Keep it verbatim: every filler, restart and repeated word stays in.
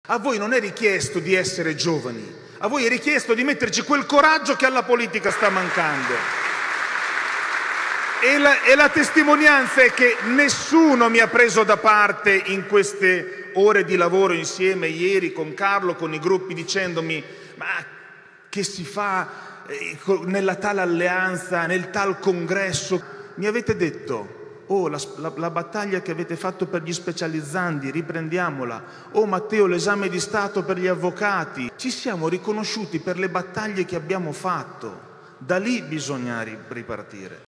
A voi non è richiesto di essere giovani, a voi è richiesto di metterci quel coraggio che alla politica sta mancando. E la, e la testimonianza è che nessuno mi ha preso da parte in queste ore di lavoro insieme, ieri con Carlo, con i gruppi, dicendomi: ma che si fa nella tale alleanza, nel tal congresso? Mi avete detto: oh, la, la, la battaglia che avete fatto per gli specializzandi, riprendiamola. Oh Matteo, l'esame di Stato per gli avvocati. Ci siamo riconosciuti per le battaglie che abbiamo fatto. Da lì bisogna ripartire.